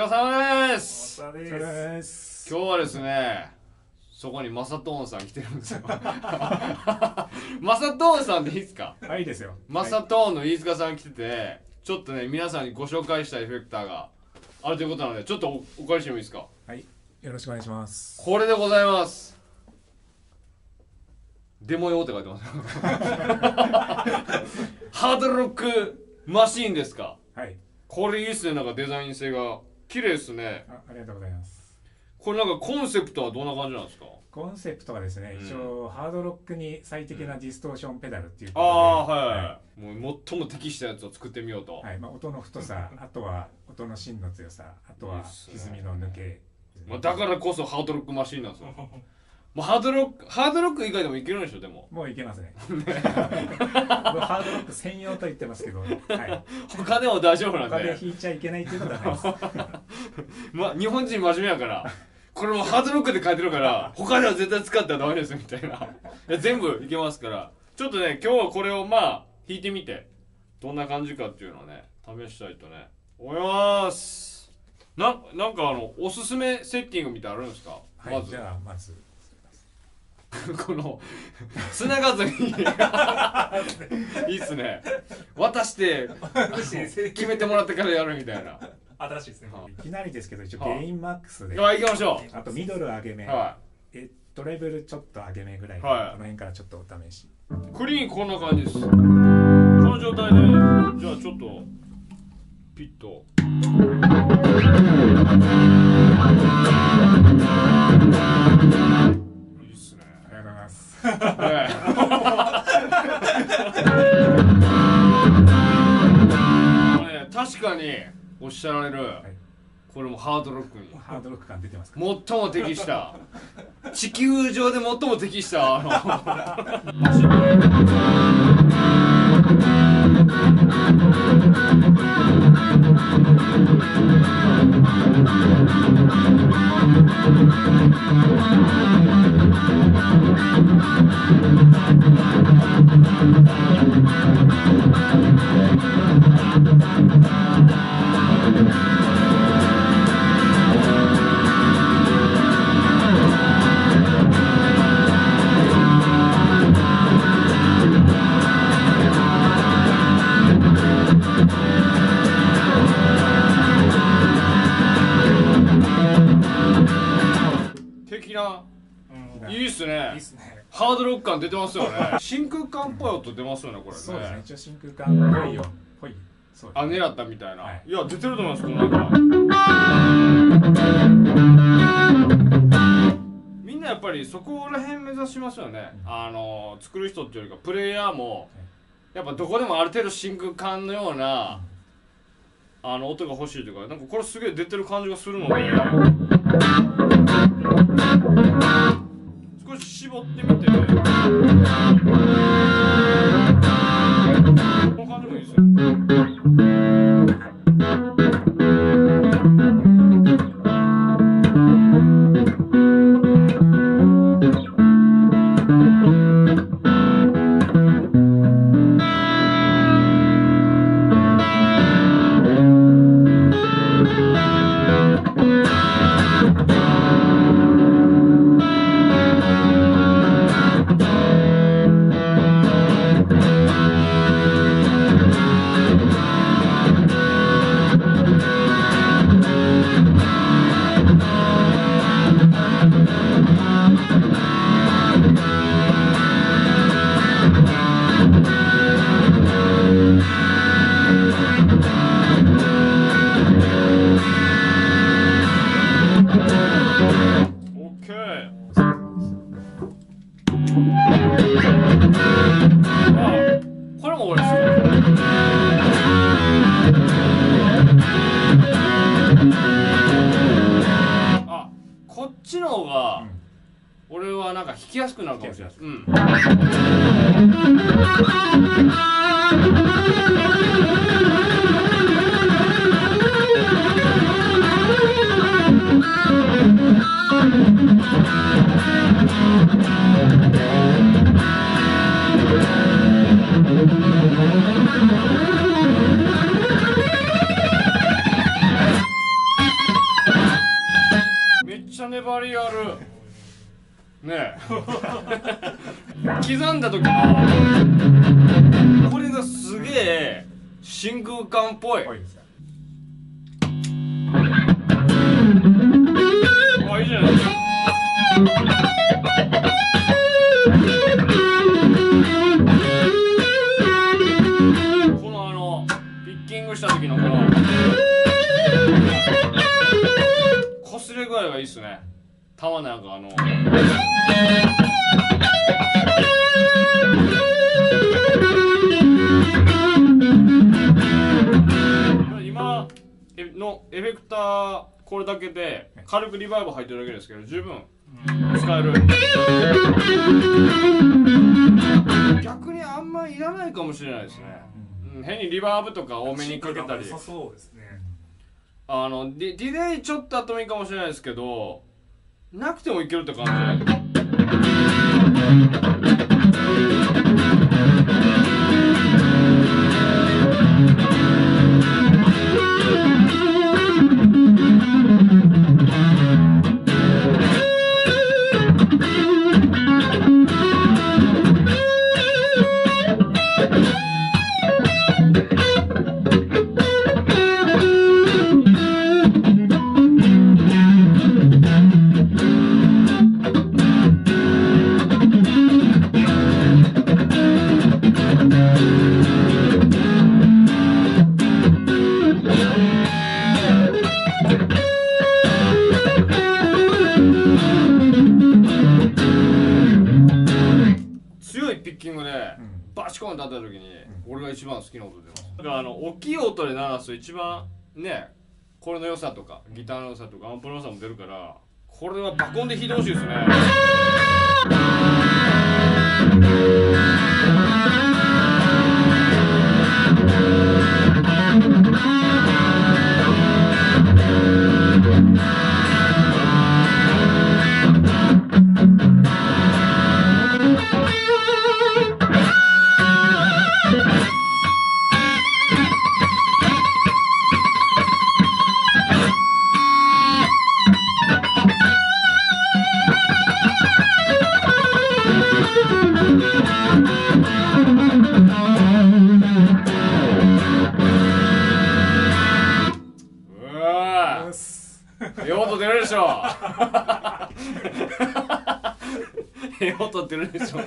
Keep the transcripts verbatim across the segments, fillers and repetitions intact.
疲れ様です。 お疲れ様です。 今日はですね、そこにマサトーンさん来てるんですよ。マサトーンさんでいいですか？ はい、いいですよ。 マサトーンの飯塚さん来てて、ちょっとね皆さんにご紹介したいエフェクターがあるということなので、ちょっと お, お借りしてもいいですか？ はい、よろしくお願いします。 これでございます。デモ用って書いてます。ハードロックマシーンですか？ はい。 これいいっすね。なんかデザイン性が綺麗ですね。 あ、ありがとうございます。 これなんかコンセプトはどんな感じなんですか？ コンセプトはですね、 うん、 一応ハードロックに最適なディストーションペダルっていうことで、 で、 ああはい、はい、もう最も適したやつを作ってみようと。 はい、まあ、音の太さ、あとは音の芯の強さ、あとは歪みの抜け、 まあ、だからこそハードロックマシーンなんですよ。もうハードロックハードロック以外でもいけるんでしょ？でももういけますね。ハードロック専用と言ってますけど、はい、 他でも大丈夫なんで。 他で弾いちゃいけないということはないです。 まあ日本人真面目やから、これもハードロックで書いてるから他では絶対使ったらダメですみたいな。いや全部いけますから、ちょっとね今日はこれをまあ弾いてみてどんな感じかっていうのをね試したいとね思います。ななんかあのおすすめセッティングみたいなのあるんですか？ はい、まずじゃあまずこの繋がずにいいっすね。渡して決めてもらってからやるみたいな。 新しいですね。 いきなりですけど、一応ゲインマックスで、 はい、行きましょう。 あとミドル上げ目、 はえトレブルちょっと上げ目ぐらい、 はい、 この辺からちょっとお試し。 クリーンこんな感じです。この状態でじゃあちょっとピッといいっすね。 ありがとうございます。 ね、確かにおっしゃられる、はい、これもハードロックにハードロック感出てますか？ 最も適した地球上で最も適したあの的な、うん、いいっすね。いいっすね。ハードロック感出てますよね。真空管っぽい音出ますよね、これね。 そうですね。一応真空管っぽいよ。ぽい。 そうですね。あ、狙ったみたいな。はい、いや、出てると思います。このなんか。みんなやっぱりそこら辺目指しますよね。うん、あの作る人っていうよりかプレイヤーもやっぱどこでもある程度真空管のような、うん、あの音が欲しいというか、なんかこれすげえ出てる感じがするので。少し絞ってみて、この感じもいいですね。これも俺すごい。あ、こっちの方が俺はなんか弾きやすくなるかもしれないです。うん。 リアルねえ刻んだ時のこれがすげえ真空管っぽい。 多いですか。 あ、いいじゃないですか。このあのピッキングした時のこの擦れ具合がいいっすね。玉なんかあの今のエフェクターこれだけで軽くリバーブ入ってるだけですけど十分使える。逆にあんまいらないかもしれないですね。うん、変にリバーブとか多めにかけたり、 そうですね。 あのディディレイちょっとあってもいいかもしれないですけど、なくてもいけるって感じじゃない。ピッキングでバチコンと当たった時に俺が一番好きな音出ます。だからあの大きい音で鳴らすと一番ね、これの良さとかギターの良さとかアンプの良さも出るから、これはバコンで弾いてほしいですね。ええ音出るでしょ。ええ音出るでしょ。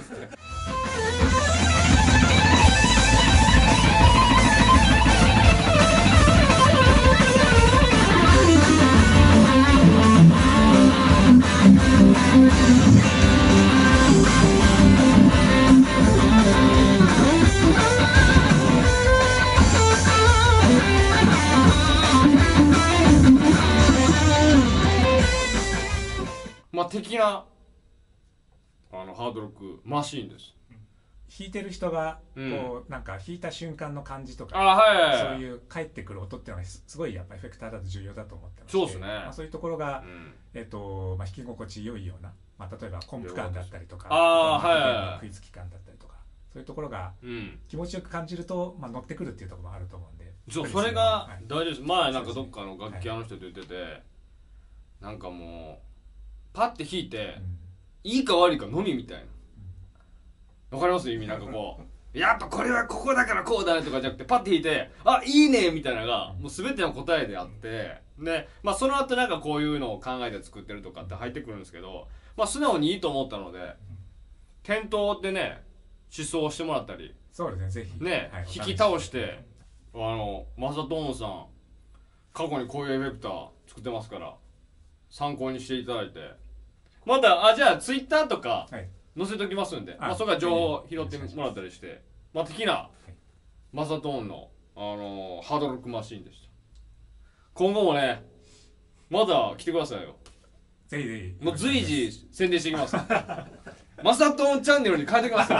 まあ的なあのハードロックマシーンです。 弾いてる人がこう、うん、なんか弾いた瞬間の感じとか、あ、はいはいはい、そういう返ってくる音っていうのはすごいやっぱエフェクターだと重要だと思ってまして、 そうですね、 まあ、そういうところが、うん、えーとまあ、弾き心地良いような、まあ、例えばコンプ感だったりとか、 あ、はいはいはい、 食いつき感だったりとか、そういうところが気持ちよく感じると、まあ、乗ってくるっていうところもあると思うんで、 そう、それが大事です。前なんかどっかの楽器屋の人と言ってて、はい、なんかもうパッて弾いて、うん、いいか悪いかのみみたいな、わかります意味？なんかこうやっぱこれはここだからこうだねとかじゃなくて、パッて弾いてあ、いいねみたいなのがもう全ての答えであって、で、まあその後なんかこういうのを考えて作ってるとかって入ってくるんですけど、まあ素直にいいと思ったので、店頭でね思想してもらったり、 そうですね、ぜひね、はい、引き倒して、あのマサトーンさん過去にこういうエフェクター作ってますから参考にしていただいて、またあじゃあツイッターとか、はい、載せときますんで、まあ、そこから情報拾ってもらったりして、まあ、的な、はい、マサトーンの、あのー、ハードロックマシーンでした。今後もね、まだ来てくださいよ。 ぜひぜひ。 もう随時宣伝していきます。マサトーンチャンネルに変えてきますよ。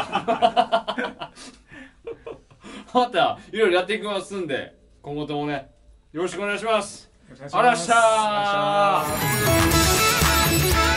またいろいろやっていきますんで、今後ともね、よろしくお願いします。あらっしゃー。